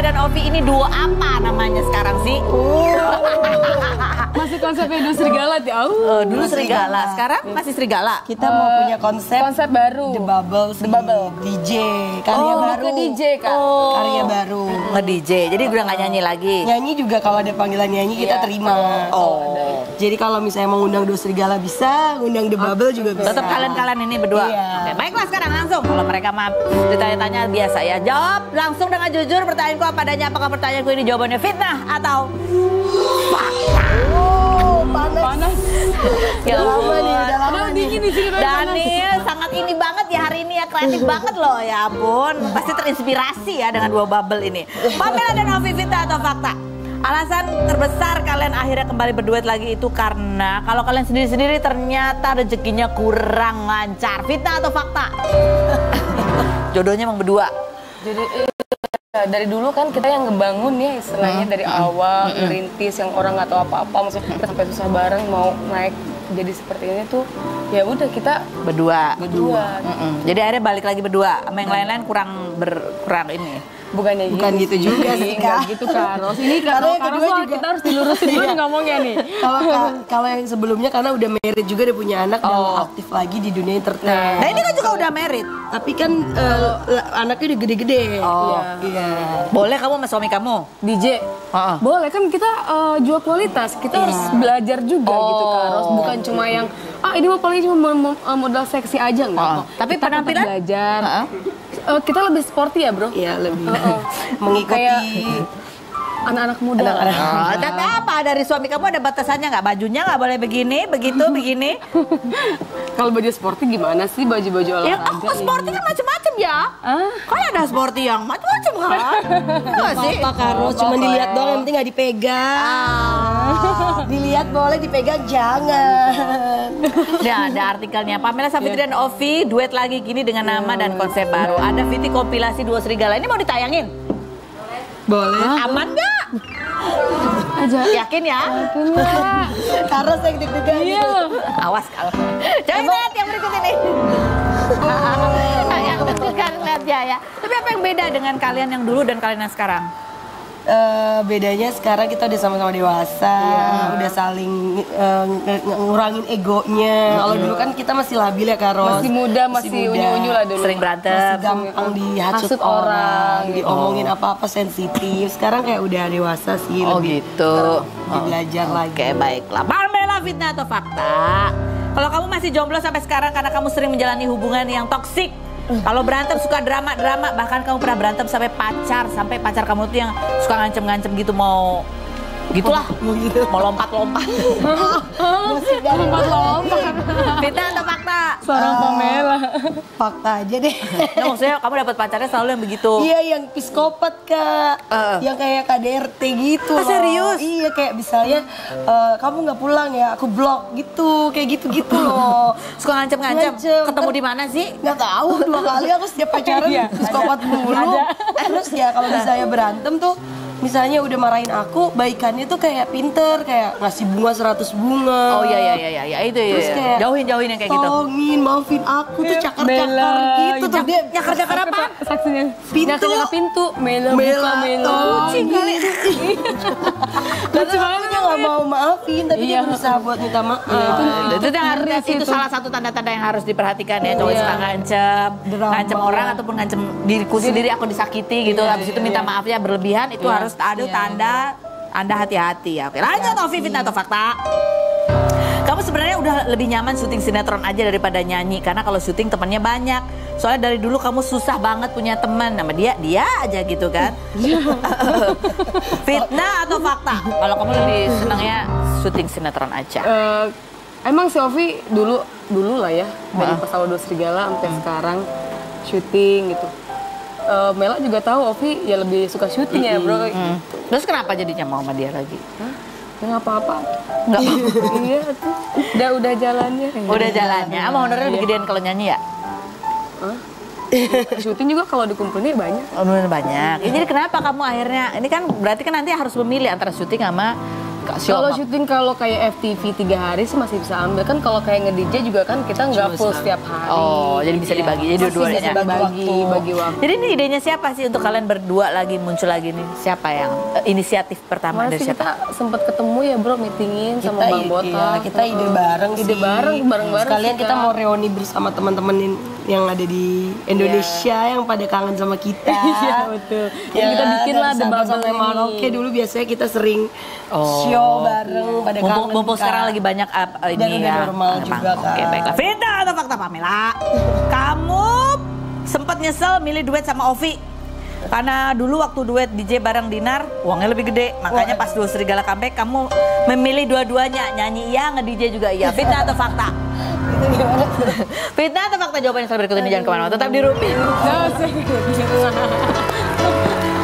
dan Ovi ini duo apa namanya sekarang sih? Masih konsepnya dulu serigala ya? Dulu serigala, sekarang masih serigala. Kita mau punya konsep baru. The Bubble, DJ, karya baru. Ke DJ Kak. Karya baru. Nge-DJ, jadi udah nggak nyanyi lagi. Nyanyi juga kalau ada panggilan nyanyi kita terima. Jadi kalau misalnya mau ngundang dua serigala bisa, ngundang The Bubble juga bisa. Tetap kalian ini berdua. Oke, baiklah sekarang langsung. Kalau mereka mah ditanya-tanya biasa ya. Jawab langsung dengan jujur pertanyaanku apa adanya. Apakah pertanyaanku ini jawabannya fitnah atau fakta? Panas. Ya Lama nih, udah lama nih. Dingin di sini. Daniel sangat ini banget ya hari ini ya, kreatif banget loh ya ampun. Pasti terinspirasi ya dengan dua bubble ini. Pamela dan Ovi, fitnah atau fakta? Alasan terbesar kalian akhirnya kembali berduet lagi itu karena kalau kalian sendiri-sendiri ternyata rezekinya kurang lancar. Fitnah atau fakta? Jodohnya emang berdua. Jadi dari dulu kan kita yang ngebangun ya istilahnya dari awal, ngerintis yang orang nggak tahu apa-apa, maksudnya kita sampai susah bareng mau naik jadi seperti ini tuh ya udah kita Berdua. Mm-mm. Jadi akhirnya balik lagi berdua. Sama yang lain-lain kurang ini. bukan gitu juga sih, Kak. Kak. Gitu Karos. Ini Karena yang Karos kedua lah, juga. kita harus dilurusin dulu nih ngomongnya nih. Kalau yang sebelumnya karena udah married juga, udah punya anak, udah aktif lagi di dunia entertain. Nah ini kan juga udah married. Tapi kan anaknya udah gede-gede. Iya. Boleh kamu sama suami kamu? DJ. Boleh kan kita jual kualitas, kita harus belajar juga gitu Karos. Bukan cuma yang ini mau paling cuma modal seksi aja enggak kok. Tapi kita penampilan belajar. Kita lebih sporty ya bro. Iya lebih mengikuti anak-anak muda. Tapi apa dari suami kamu ada batasannya nggak? Bajunya nggak boleh begini, begitu, begini. Kalau baju sporty gimana sih baju-baju olahraga? Ya aku sporty kan macam-macam ya. Kan ada sporty yang macam-macam kan? Enggak sih? Pak Karos cuma dilihat doang, yang penting nggak dipegang. Dilihat boleh, dipegang jangan. Ya ada artikelnya. Pamela Savitri dan Ovi duet lagi gini dengan nama dan konsep baru. Ada Viti kompilasi dua serigala. Ini mau ditayangin? Boleh. Aman nggak? Aja. Yakin ya? Karos yang deg-degan. Iya. Awas kalau. Coba lihat yang berikut ini. Yang menentukan lihat ya. Tapi apa yang beda dengan kalian yang dulu dan kalian yang sekarang? Bedanya sekarang kita udah sama-sama dewasa, udah saling ngurangin egonya. Kalau dulu kan kita masih labil ya Karos. Masih muda, masih unyu-unyu lah dulu. Sering berantem. Masih gampang dihasut orang, diomongin apa-apa sensitif. Sekarang kayak udah dewasa sih. lebih gitu. Belajar lagi. Oke, baiklah. Pamela, fitnah atau fakta? Kalau kamu masih jomblo sampai sekarang karena kamu sering menjalani hubungan yang toksik. Kalau berantem suka drama-drama, bahkan kamu pernah berantem sampai pacar kamu tuh yang suka ngancem-ngancem gitu mau gitulah, mau lompat-lompat. Lompat-lompat. Fitnah atau fakta? Seorang Pamela. Fakta aja deh. Nah, maksudnya kamu dapat pacarnya selalu yang begitu. Iya, yang psikopat Kak. Yang kayak KDRT gitu loh. Serius? Iya, kayak misalnya kamu nggak pulang ya, aku blok gitu. Kayak gitu-gitu loh. Suka ngancem-ngancem. Ketemu di mana sih? Nggak tahu, 2 kali aku setiap pacaran psikopat mulu. Terus ya kalau misalnya berantem tuh, misalnya udah marahin aku, baikannya tuh kayak pinter, kayak ngasih bunga 100 bunga. Oh iya itu ya. Terus kayak Jauhin yang kayak gitu. tolongin, maafin aku tuh cakar-cakar gitu tuh dia. Nyakar-nyakar apa? Saksinya. Pintu. Nyakar pintu. Mela. Kucing kali. Lucu banget Dia nggak mau maafin, tapi dia berusaha buat minta maaf. Itu salah satu tanda-tanda yang harus diperhatikan ya. Cowok suka ngancem orang ataupun ngancem diriku sendiri, aku disakiti gitu. Habis itu minta maafnya berlebihan, itu harus ada tanda Anda hati-hati ya. Oke, lanjut Ovi, fitnah atau fakta? Kamu sebenarnya udah lebih nyaman syuting sinetron aja daripada nyanyi, karena kalau syuting temannya banyak. Soalnya dari dulu kamu susah banget punya teman, nama dia aja gitu kan. Fitnah atau fakta? Kalau kamu lebih senangnya syuting sinetron aja. Emang si Ovi dulu lah ya, dari pas awal Dua Serigala sampai sekarang syuting gitu. Mela juga tahu Ovi ya lebih suka syuting ya bro. Terus kenapa jadinya mau sama dia lagi? Ya nggak apa-apa. Nggak Iya tuh. Udah jalannya. Udah jalannya. Ama honornya lebih gedean kalau nyanyi ya? Syuting juga kalau dikumpulin banyak. Banyak. Ya, jadi kenapa kamu akhirnya, ini kan berarti kan nanti harus memilih antara syuting sama Kalau syuting kalau kayak FTV 3 hari sih masih bisa ambil kan. Kalau kayak nge-DJ juga kan kita nggak full setiap hari. Oh, jadi bisa dibagi jadi dua-duanya. Bagi waktu. Jadi ini idenya siapa sih untuk kalian berdua lagi muncul lagi nih? Siapa yang inisiatif pertama dari Masih siapa? kita sempat ketemu ya bro, meetingin sama Bang Botak. Kita ide bareng sih. bareng Sekalian sih, kita Kak. mau reuni bersama teman-teman yang ada di Indonesia yang pada kangen sama kita. Iya betul. Jadi kita bikin lah The Bubble sampai ini. Maroke dulu biasanya kita sering show bareng pada kangen. Mumpung Kak. sekarang lagi banyak Dan ini udah ya. normal juga, Kak. Oke, baiklah. Fitnah atau fakta Pamela? Kamu sempat nyesel milih duet sama Ovi? Karena dulu waktu duet DJ bareng Dinar, uangnya lebih gede. Makanya pas Duo Serigala comeback, kamu memilih dua-duanya. Nyanyi iya, nge-DJ juga iya. Fitnah atau fakta? Fitnah atau fakta? Jawabannya setelah berikut ini. Jangan kemana-mana, tetap di Rupi.